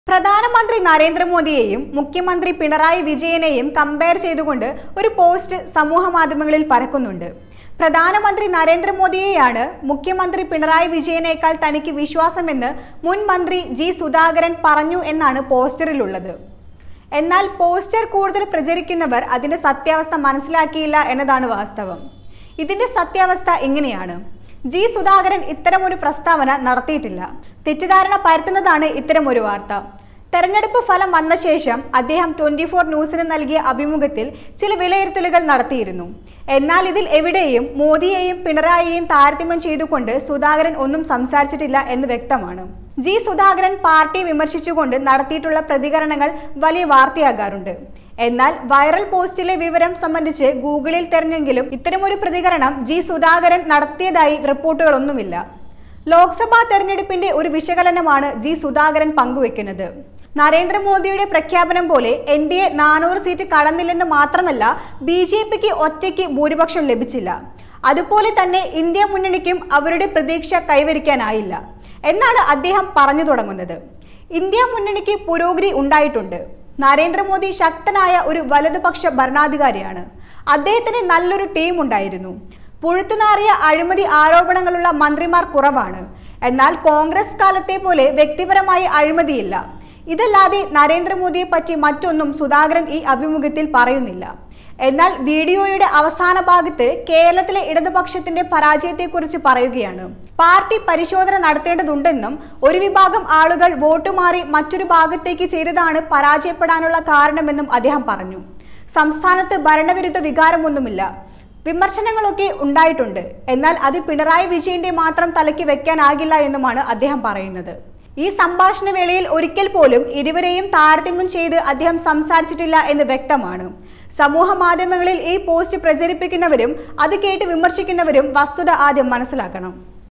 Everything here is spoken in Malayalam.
പ്രധാനമന്ത്രി നരേന്ദ്രമോദിയെയും മുഖ്യമന്ത്രി പിണറായി വിജയനെയും കമ്പയർ ചെയ്തുകൊണ്ട് ഒരു പോസ്റ്റ് സമൂഹമാധ്യമങ്ങളിൽ പരക്കുന്നുണ്ട്. പ്രധാനമന്ത്രി നരേന്ദ്രമോദിയെയാണ് മുഖ്യമന്ത്രി പിണറായി വിജയനേക്കാൾ തനിക്ക് വിശ്വാസമെന്ന് മുൻ മന്ത്രി ജി സുധാകരൻ പറഞ്ഞു എന്നാണ് പോസ്റ്ററിലുള്ളത്. എന്നാൽ പോസ്റ്റർ കൂടുതൽ പ്രചരിക്കുന്നവർ അതിന്റെ സത്യാവസ്ഥ മനസ്സിലാക്കിയില്ല എന്നതാണ് വാസ്തവം. ഇതിന്റെ സത്യാവസ്ഥ ഇങ്ങനെയാണ്: ജി സുധാകരൻ ഇത്തരമൊരു പ്രസ്താവന നടത്തിയിട്ടില്ല. തെറ്റിദ്ധാരണ പരത്തുന്നതാണ് ഇത്തരമൊരു വാർത്ത. തെരഞ്ഞെടുപ്പ് ഫലം വന്ന ശേഷം അദ്ദേഹം 24 ന്യൂസിന് നൽകിയ അഭിമുഖത്തിൽ ചില വിലയിരുത്തലുകൾ നടത്തിയിരുന്നു. എന്നാൽ ഇതിൽ എവിടെയും മോദിയെയും പിണറായിയെയും താരതമ്യം ചെയ്തുകൊണ്ട് സുധാകരൻ ഒന്നും സംസാരിച്ചിട്ടില്ല എന്ന് വ്യക്തമാണ്. ജി സുധാകരൻ പാർട്ടിയെ വിമർശിച്ചുകൊണ്ട് നടത്തിയിട്ടുള്ള പ്രതികരണങ്ങൾ വലിയ വാർത്തയാകാറുണ്ട്. എന്നാൽ വൈറൽ പോസ്റ്റിലെ വിവരം സംബന്ധിച്ച് ഗൂഗിളിൽ തെരഞ്ഞെങ്കിലും ഇത്തരമൊരു പ്രതികരണം ജി സുധാകരൻ നടത്തിയതായി റിപ്പോർട്ടുകളൊന്നുമില്ല. ലോക്സഭാ തെരഞ്ഞെടുപ്പിന്റെ ഒരു വിശകലനമാണ് ജി സുധാകരൻ പങ്കുവെക്കുന്നത്. നരേന്ദ്രമോദിയുടെ പ്രഖ്യാപനം പോലെ NDA 400 സീറ്റ് കടന്നില്ലെന്ന് മാത്രമല്ല, BJPക്ക് ഒറ്റയ്ക്ക് ഭൂരിപക്ഷം ലഭിച്ചില്ല. അതുപോലെ തന്നെ ഇന്ത്യ മുന്നണിക്കും അവരുടെ പ്രതീക്ഷ കൈവരിക്കാനായില്ല എന്നാണ് അദ്ദേഹം പറഞ്ഞു തുടങ്ങുന്നത്. ഇന്ത്യ മുന്നണിക്ക് പുരോഗതി ഉണ്ടായിട്ടുണ്ട്. നരേന്ദ്രമോദി ശക്തനായ ഒരു വലതുപക്ഷ ഭരണാധികാരിയാണ്. അദ്ദേഹത്തിന് നല്ലൊരു ടീം ഉണ്ടായിരുന്നു. പുഴുത്തുനാറിയ അഴിമതി ആരോപണങ്ങളുള്ള മന്ത്രിമാർ കുറവാണ്. എന്നാൽ കോൺഗ്രസ് കാലത്തെ പോലെ വ്യക്തിപരമായി അഴിമതിയില്ല. ഇതല്ലാതെ നരേന്ദ്രമോദിയെ പറ്റി മറ്റൊന്നും സുധാകരൻ ഈ അഭിമുഖത്തിൽ പറയുന്നില്ല. എന്നാൽ വീഡിയോയുടെ അവസാന ഭാഗത്ത് കേരളത്തിലെ ഇടതുപക്ഷത്തിന്റെ പരാജയത്തെക്കുറിച്ച് പറയുകയാണ്. പാർട്ടി പരിശോധന നടത്തേണ്ടതുണ്ടെന്നും ഒരു വിഭാഗം ആളുകൾ വോട്ട് മാറി മറ്റൊരു ഭാഗത്തേക്ക് ചെയ്തതാണ് പരാജയപ്പെടാനുള്ള കാരണമെന്നും അദ്ദേഹം പറഞ്ഞു. സംസ്ഥാനത്ത് ഭരണവിരുദ്ധ വികാരമൊന്നുമില്ല. വിമർശനങ്ങളൊക്കെ ഉണ്ടായിട്ടുണ്ട്. എന്നാൽ അത് പിണറായി വിജയന്റെ മാത്രം തലയ്ക്ക് വെക്കാനാകില്ല എന്നുമാണ് അദ്ദേഹം പറയുന്നത്. ഈ സംഭാഷണ വേളയിൽ ഒരിക്കൽ പോലും ഇരുവരെയും താരതമ്യം ചെയ്ത് അദ്ദേഹം സംസാരിച്ചിട്ടില്ല എന്ന് വ്യക്തമാണ്. സമൂഹ മാധ്യമങ്ങളിൽ ഈ പോസ്റ്റ് പ്രചരിപ്പിക്കുന്നവരും അത് കേട്ട് വിമർശിക്കുന്നവരും വസ്തുത ആദ്യം മനസ്സിലാക്കണം.